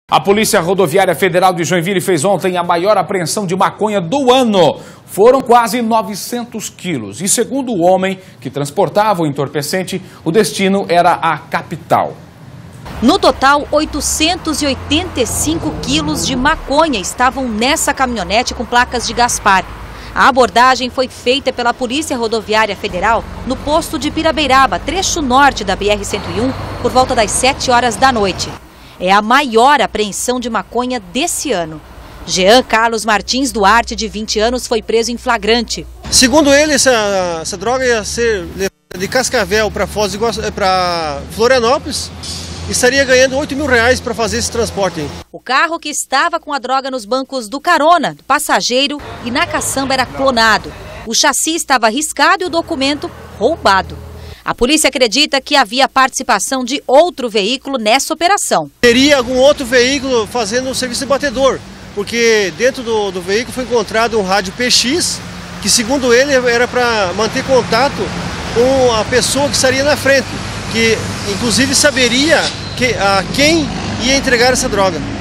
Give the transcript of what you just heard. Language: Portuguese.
A Polícia Rodoviária Federal de Joinville fez ontem a maior apreensão de maconha do ano. Foram quase 900 quilos. E segundo o homem que transportava o entorpecente, o destino era a capital. No total, 885 quilos de maconha estavam nessa caminhonete com placas de Gaspar. A abordagem foi feita pela Polícia Rodoviária Federal no posto de Pirabeiraba, trecho norte da BR-101, por volta das 7 horas da noite. É a maior apreensão de maconha desse ano. Jean Carlos Martins Duarte, de 20 anos, foi preso em flagrante. Segundo ele, essa droga ia ser levada de Cascavel para Florianópolis e estaria ganhando R$8.000 para fazer esse transporte. O carro que estava com a droga nos bancos do carona, do passageiro e na caçamba era clonado. O chassi estava riscado e o documento roubado. A polícia acredita que havia participação de outro veículo nessa operação. Teria algum outro veículo fazendo o serviço de batedor, porque dentro do veículo foi encontrado um rádio PX, que segundo ele era para manter contato com a pessoa que estaria na frente, que inclusive saberia a quem ia entregar essa droga.